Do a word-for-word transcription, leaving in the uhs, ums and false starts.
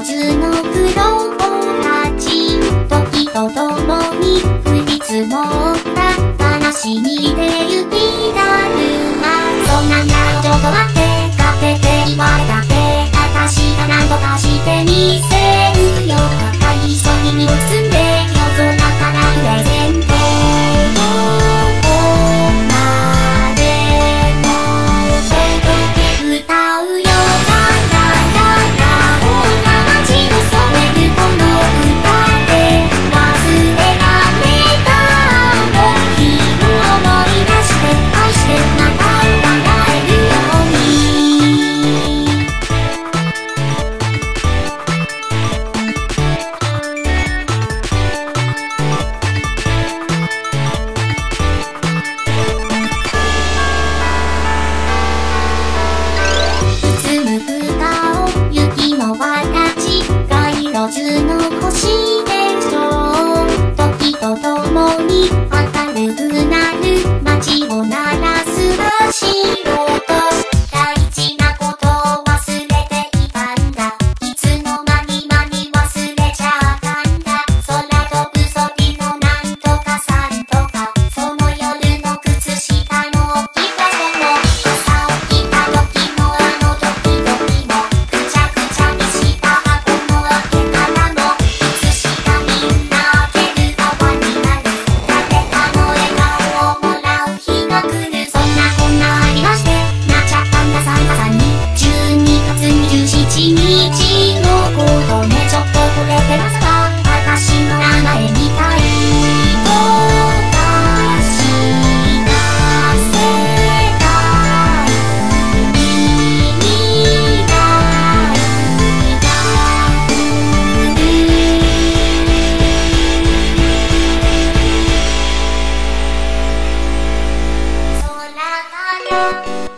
中の黒子たち、時とともに降り積もった悲しみで雪だるま。そんなんだよちょっと待って、勝手って言われたって、私が何とかしてみせるよ。赤い磯に身を包んで夜空からプレゼント。どこまでも届け歌うよ。路中の星でしょう。時とともに明るくなる街を鳴らす足音。大事なことを忘れていたんだ。いつの間に間に忘れちゃったんだ。空飛ぶソリのなんとかさんとか、その夜の靴下の置き場所も、朝起きた時のあのドキドキも、ぐちゃぐちゃにした箱の開け一日のことね、ちょっと触れてますか？私の名前みたいとか知らせたい未来が来る。空から